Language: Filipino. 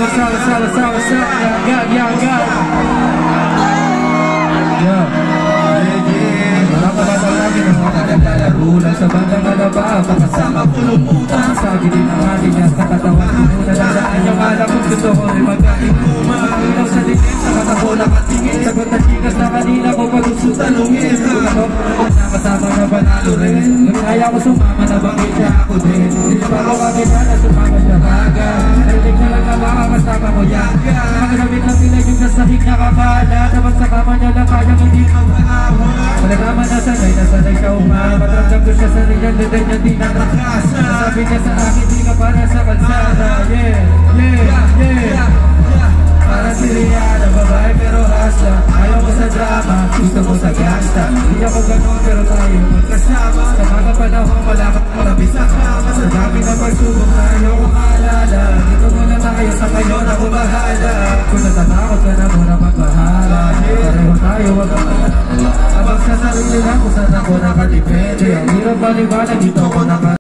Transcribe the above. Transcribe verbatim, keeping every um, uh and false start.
what's up, what's up, what's up, what's up? Yeah, God, yeah, God. Yeah. Mga kababang namin ang mga naglalaro lang sa bandang alaba, makasama pulumutan sa gilid ng atin niya sa katawan ko. Nadadaan niyang alam kung gusto ko rin magkain ko. Makakinaw sa dilim, sa mata ko nakatingin. Sagot na chikas na kanina ko pag gusto talungin. Kung ako nakasama na panalo rin, kung kaya ko sumama na bangin siya ako din. Hindi pa ako kabila na sumama siya agad. Narinig na lang na makakasama ko yan. Magamit ng pilag yung nasahig na kakala. Dapat sa kama niya lang kayang hindi mag-awa. Malalaman na sanay, nasanay siya umama. Ramdam ko siya sa rinyan, daday niya di nakakasa. Sabi niya sa akin, di ka para sa kalsada. Yeah, yeah, yeah. Para si Rihanna, babae pero hasa. Ayaw ko sa drama, gusto ko sa gangsta. Hindi ako ganon pero tayo magkasama. Sa mga panahon, wala kang malapit sa kama. Sa dami na pagsubok na ayaw ko maalala. Dito muna tayo sa kayo na kumahala. Kung natatakot ka na muna magbahala. Pareho tayo, wag ang abang sa sarili lang kung saan ako nakadipende. Ang hirap baliwanag, dito ako naka